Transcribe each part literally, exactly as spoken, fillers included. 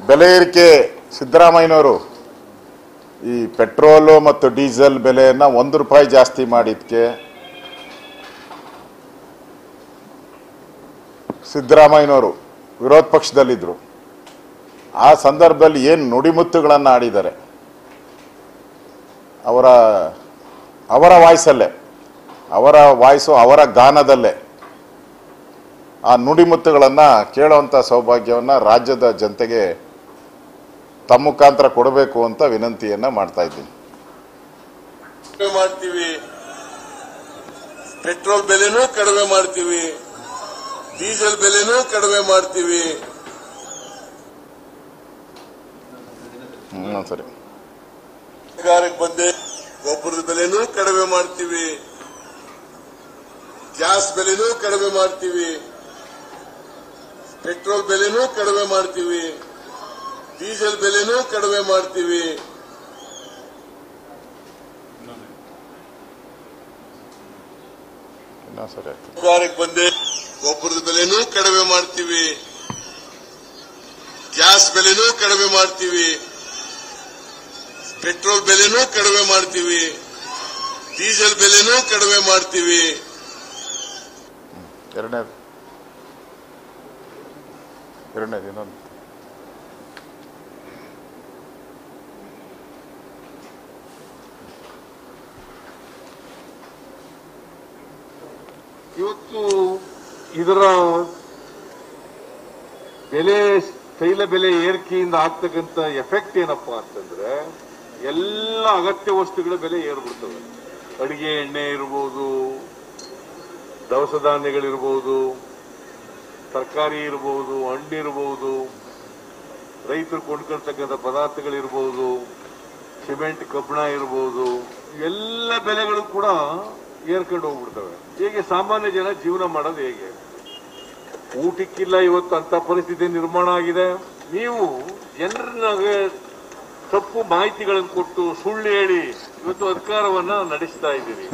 ಬೆಲೆ ಏರಿಕೆ ಸಿದ್ದರಾಮಯ್ಯನವರು ಈ ಪೆಟ್ರೋಲು ಮತ್ತು ಡೀಸೆಲ್ ಬೆಲೆಯನ್ನು ಒಂದು ರೂಪಾಯಿ ಜಾಸ್ತಿ ಮಾಡಿದ್ದಕ್ಕೆ ಸಿದ್ದರಾಮಯ್ಯನವರು ವಿರೋಧ ಪಕ್ಷದಲ್ಲಿದ್ದರು. ಆ ಸಂದರ್ಭದಲ್ಲಿ ಏನು ನುಡಿಮುತ್ತುಗಳನ್ನು ಆಡಿದ್ದಾರೆ, ಅವರ ಅವರ ವಾಯ್ಸಲ್ಲೇ, ಅವರ ವಾಯ್ಸು ಅವರ ಗಾನದಲ್ಲೇ ಆ ನುಡಿಮುತ್ತುಗಳನ್ನು ಕೇಳುವಂಥ ಸೌಭಾಗ್ಯವನ್ನು ರಾಜ್ಯದ ಜನತೆಗೆ ತಮ್ಮ ಮುಖಾಂತರ ಕೊಡಬೇಕು ಅಂತ ವಿನಂತಿಯನ್ನು ಮಾಡ್ತಾ ಇದ್ದೀನಿ. ಮಾಡ್ತೀವಿ, ಪೆಟ್ರೋಲ್ ಬೆಲೆನೂ ಕಡಿಮೆ ಮಾಡ್ತೀವಿ, ಡೀಸೆಲ್ ಬೆಲೆನೂ ಕಡಿಮೆ ಮಾಡ್ತೀವಿ. ಹ್ಞೂ ಸರಿ. ಸರ್ಕಾರಕ್ಕೆ ಬಂದೆ ಗೊಬ್ಬರದ ಬೆಲೆನೂ ಕಡಿಮೆ ಮಾಡ್ತೀವಿ, ಗ್ಯಾಸ್ ಬೆಲೆನೂ ಕಡಿಮೆ ಮಾಡ್ತೀವಿ, ಪೆಟ್ರೋಲ್ ಬೆಲೆನೂ ಕಡಿಮೆ ಮಾಡ್ತೀವಿ, ಡೀಸೆಲ್ ಬೆಲೆನೂ ಕಡಿಮೆ ಮಾಡ್ತೀವಿ. ಸರ್ಕಾರಕ್ಕೆ ಬಂದೆ ಗೊಬ್ಬರದ ಬೆಲೆನೂ ಕಡಿಮೆ ಮಾಡ್ತೀವಿ, ಗ್ಯಾಸ್ ಬೆಲೆನೂ ಕಡಿಮೆ ಮಾಡ್ತೀವಿ, ಪೆಟ್ರೋಲ್ ಬೆಲೆನೂ ಕಡಿಮೆ ಮಾಡ್ತೀವಿ, ಡೀಸೆಲ್ ಬೆಲೆನೂ ಕಡಿಮೆ ಮಾಡ್ತೀವಿ. ಎರಡನೇದು ಎರಡನೇದು ಇನ್ನೊಂದು ಇವತ್ತು ಇದರ ಬೆಲೆ ತೈಲ ಬೆಲೆ ಏರಿಕೆಯಿಂದ ಆಗ್ತಕ್ಕಂಥ ಎಫೆಕ್ಟ್ ಏನಪ್ಪಾ ಅಂತಂದ್ರೆ ಎಲ್ಲ ಅಗತ್ಯ ವಸ್ತುಗಳ ಬೆಲೆ ಏರ್ಬಿಡ್ತವೆ. ಅಡಿಗೆ ಎಣ್ಣೆ ಇರ್ಬೋದು, ದವಸ ಧಾನ್ಯಗಳಿರ್ಬೋದು, ತರಕಾರಿ ಇರ್ಬೋದು, ಹಣ್ಣಿರ್ಬೋದು, ರೈತರು ಕೊಂಡ್ಕೊಳ್ತಕ್ಕಂಥ ಪದಾರ್ಥಗಳಿರ್ಬೋದು, ಸಿಮೆಂಟ್ ಕಬ್ಬಣ ಇರ್ಬೋದು, ಎಲ್ಲ ಬೆಲೆಗಳು ಕೂಡ ಏರ್ಕೊಂಡು ಹೋಗ್ಬಿಡ್ತವೆ. ಹೇಗೆ ಸಾಮಾನ್ಯ ಜನ ಜೀವನ ಮಾಡೋದು ಹೇಗೆ? ಊಟಕ್ಕಿಲ್ಲ ಇವತ್ತು ಅಂತ ಪರಿಸ್ಥಿತಿ ನಿರ್ಮಾಣ ಆಗಿದೆ. ನೀವು ಜನರಿಗೆ ತಪ್ಪು ಮಾಹಿತಿಗಳನ್ನು ಕೊಟ್ಟು ಸುಳ್ಳು ಹೇಳಿ ಇವತ್ತು ಅಧಿಕಾರವನ್ನ ನಡೆಸ್ತಾ ಇದ್ದೀರಿ.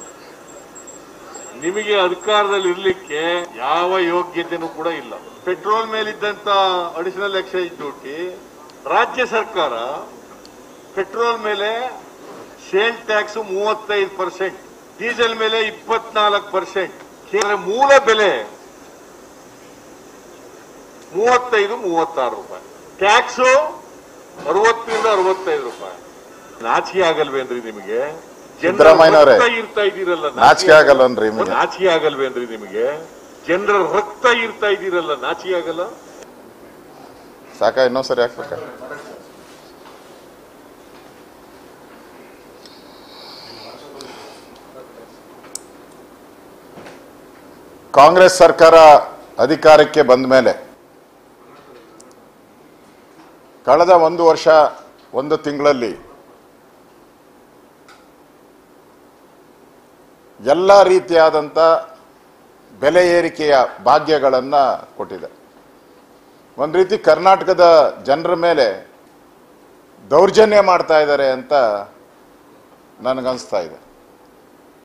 ನಿಮಗೆ ಅಧಿಕಾರದಲ್ಲಿ ಇರ್ಲಿಕ್ಕೆ ಯಾವ ಯೋಗ್ಯತೆನೂ ಕೂಡ ಇಲ್ಲ. ಪೆಟ್ರೋಲ್ ಮೇಲಿದ್ದಂತ ಅಡಿಷನಲ್ ಎಕ್ಸೈಸ್ ಡ್ಯೂಟಿ ರಾಜ್ಯ ಸರ್ಕಾರ ಪೆಟ್ರೋಲ್ ಮೇಲೆ ಸೇಲ್ ಟ್ಯಾಕ್ಸ್ ಮೂವತ್ತೈದು ಪರ್ಸೆಂಟ್, ಡೀಸೆಲ್ ಮೇಲೆ ಇಪ್ಪತ್ನಾಲ್ಕು ಪರ್ಸೆಂಟ್, ಮೂಲ ಬೆಲೆ ಮೂವತ್ತೈದು ಮೂವತ್ತಾರು ರೂಪಾಯಿ, ಟ್ಯಾಕ್ಸು ಅರವತ್ತರಿಂದ ಅರವತ್ತೈದು ರೂಪಾಯಿ. ನಾಚಿಕೆ ಆಗಲ್ವೇನ್ರಿ ನಿಮಗೆ? ಸಿದ್ದರಾಮಯ್ಯನವರೇ ಇರ್ತಾ ಇದ್ದೀರಲ್ಲ, ನಾಚಿಕೆ ಆಗಲ್ವನ್ರಿ? ನಾಚಿಕೆ ಆಗಲ್ವೇನ್ರಿ ನಿಮಗೆ? ಜನರ ರಕ್ತ ಇರ್ತಾ ಇದ್ದೀರಲ್ಲ, ನಾಚಿಕೆ ಆಗಲ್ಲ? ಸಾಕ ಇನ್ನೊಂದ್ಸರಿ ಹಾಕ್ಬೇಕ? ಕಾಂಗ್ರೆಸ್ ಸರ್ಕಾರ ಅಧಿಕಾರಕ್ಕೆ ಬಂದ ಮೇಲೆ ಕಳೆದ ಒಂದು ವರ್ಷ ಒಂದು ತಿಂಗಳಲ್ಲಿ ಎಲ್ಲ ರೀತಿಯಾದಂಥ ಬೆಲೆ ಏರಿಕೆಯ ಭಾಗ್ಯಗಳನ್ನು ಕೊಟ್ಟಿದೆ. ಒಂದು ರೀತಿ ಕರ್ನಾಟಕದ ಜನರ ಮೇಲೆ ದೌರ್ಜನ್ಯ ಮಾಡ್ತಾ ಇದ್ದಾರೆ ಅಂತ ನನಗನ್ನಿಸ್ತಾ ಇದೆ.